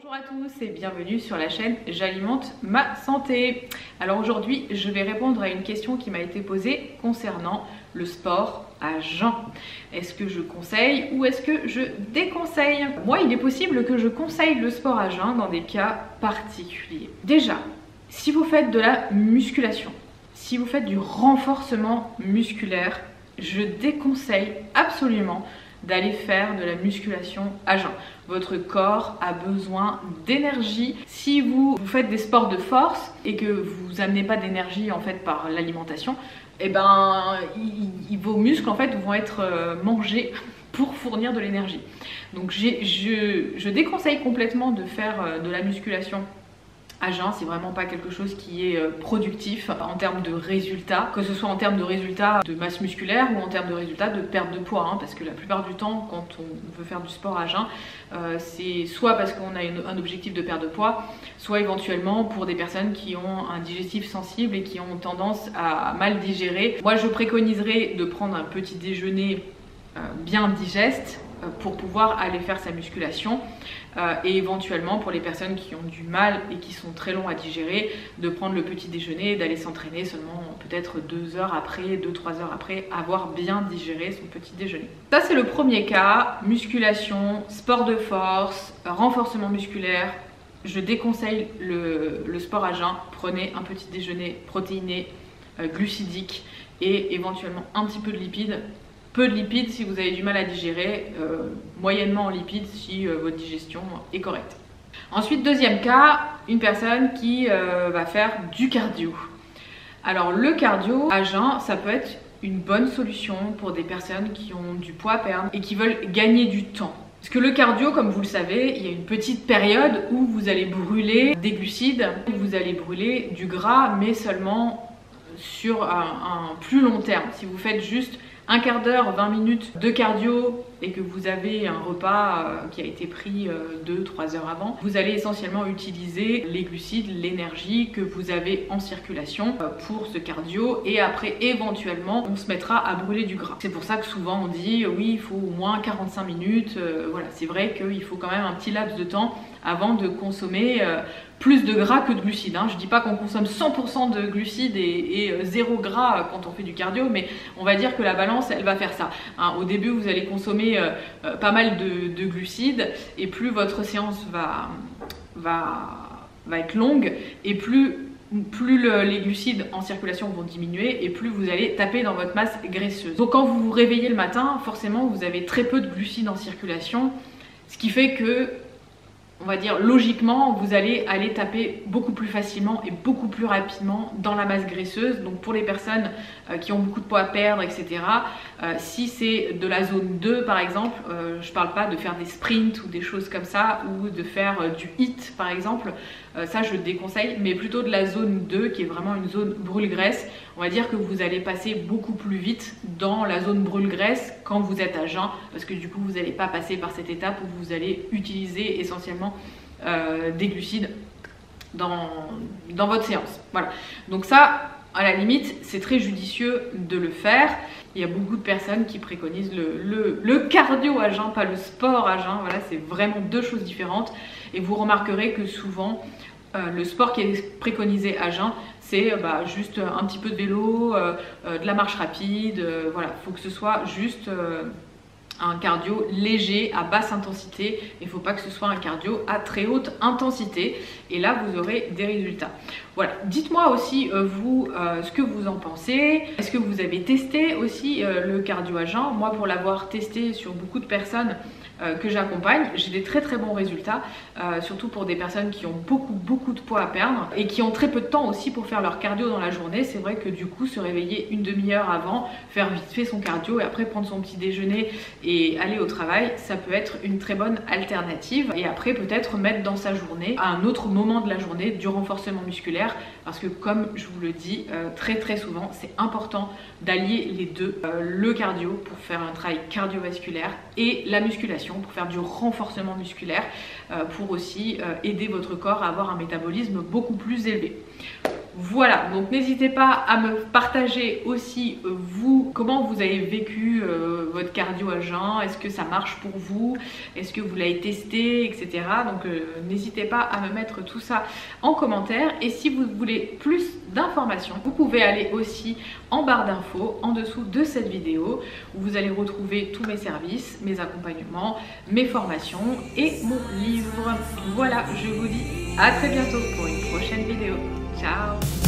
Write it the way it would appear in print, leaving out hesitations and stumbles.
Bonjour à tous et bienvenue sur la chaîne J'alimente ma santé. Alors aujourd'hui je vais répondre à une question qui m'a été posée concernant le sport à jeun. Est-ce que je conseille ou est-ce que je déconseille? Moi il est possible que je conseille le sport à jeun dans des cas particuliers. Déjà, si vous faites de la musculation, si vous faites du renforcement musculaire, je déconseille absolument d'aller faire de la musculation à jeun. Votre corps a besoin d'énergie. Si vous faites des sports de force et que vous n'amenez pas d'énergie en fait par l'alimentation, eh ben vos muscles en fait vont être mangés pour fournir de l'énergie. Donc je déconseille complètement de faire de la musculation à jeun, c'est vraiment pas quelque chose qui est productif en termes de résultats, que ce soit en termes de résultats de masse musculaire ou en termes de résultats de perte de poids, hein, parce que la plupart du temps quand on veut faire du sport à jeun, c'est soit parce qu'on a un objectif de perte de poids, soit éventuellement pour des personnes qui ont un digestif sensible et qui ont tendance à mal digérer. Moi je préconiserais de prendre un petit déjeuner bien digeste pour pouvoir aller faire sa musculation et éventuellement pour les personnes qui ont du mal et qui sont très longs à digérer, de prendre le petit déjeuner et d'aller s'entraîner seulement peut-être 2 heures après, 2-3 heures après avoir bien digéré son petit déjeuner. Ça c'est le premier cas, musculation, sport de force, renforcement musculaire. Je déconseille le sport à jeun. Prenez un petit déjeuner protéiné, glucidique et éventuellement un petit peu de lipides. Peu de lipides si vous avez du mal à digérer, moyennement en lipides si votre digestion est correcte. Ensuite, deuxième cas, une personne qui va faire du cardio. Alors le cardio à jeun, ça peut être une bonne solution pour des personnes qui ont du poids à perdre et qui veulent gagner du temps. Parce que le cardio, comme vous le savez, il y a une petite période où vous allez brûler des glucides, vous allez brûler du gras, mais seulement sur un plus long terme. Si vous faites juste un quart d'heure, 20 minutes de cardio et que vous avez un repas qui a été pris 2-3 heures avant, vous allez essentiellement utiliser les glucides, l'énergie que vous avez en circulation pour ce cardio et après éventuellement on se mettra à brûler du gras. C'est pour ça que souvent on dit oui il faut au moins 45 minutes, voilà, c'est vrai qu'il faut quand même un petit laps de temps avant de consommer plus de gras que de glucides, hein. Je dis pas qu'on consomme 100% de glucides et 0 gras quand on fait du cardio, mais on va dire que la balance elle va faire ça, hein. Au début vous allez consommer pas mal de glucides et plus votre séance va être longue et plus les glucides en circulation vont diminuer et plus vous allez taper dans votre masse graisseuse. Donc quand vous vous réveillez le matin, forcément vous avez très peu de glucides en circulation, ce qui fait que on va dire logiquement vous allez taper beaucoup plus facilement et beaucoup plus rapidement dans la masse graisseuse. Donc pour les personnes qui ont beaucoup de poids à perdre, etc., si c'est de la zone 2 par exemple, je parle pas de faire des sprints ou des choses comme ça ou de faire du HIIT par exemple, ça je déconseille, mais plutôt de la zone 2 qui est vraiment une zone brûle-graisse. On va dire que vous allez passer beaucoup plus vite dans la zone brûle-graisse quand vous êtes à jeun, parce que du coup vous n'allez pas passer par cette étape où vous allez utiliser essentiellement des glucides dans votre séance. Voilà, donc ça à la limite c'est très judicieux de le faire. Il y a beaucoup de personnes qui préconisent le cardio à jeun, pas le sport à jeun. Voilà, c'est vraiment deux choses différentes et vous remarquerez que souvent le sport qui est préconisé à jeun, c'est juste un petit peu de vélo, de la marche rapide, voilà, il faut que ce soit juste un cardio léger à basse intensité, il ne faut pas que ce soit un cardio à très haute intensité et là vous aurez des résultats. Voilà, dites-moi aussi vous ce que vous en pensez. Est-ce que vous avez testé aussi le cardio à jeun? Moi pour l'avoir testé sur beaucoup de personnes que j'accompagne, j'ai des très bons résultats, surtout pour des personnes qui ont beaucoup de poids à perdre et qui ont très peu de temps aussi pour faire leur cardio dans la journée. C'est vrai que du coup se réveiller une demi-heure avant, faire vite fait son cardio et après prendre son petit déjeuner et aller au travail, ça peut être une très bonne alternative. Et après peut-être mettre dans sa journée, à un autre moment de la journée, du renforcement musculaire, parce que comme je vous le dis très souvent, c'est important d'allier les deux, le cardio pour faire un travail cardiovasculaire et la musculation pour faire du renforcement musculaire, pour aussi aider votre corps à avoir un métabolisme beaucoup plus élevé. Voilà, donc n'hésitez pas à me partager aussi vous, comment vous avez vécu votre cardio à jeun, est-ce que ça marche pour vous, est-ce que vous l'avez testé, etc. Donc n'hésitez pas à me mettre tout ça en commentaire. Et si vous voulez plus d'informations, vous pouvez aller aussi en barre d'infos en dessous de cette vidéo où vous allez retrouver tous mes services, mes accompagnements, mes formations et mon livre. Voilà, je vous dis à très bientôt pour une prochaine vidéo. Ciao!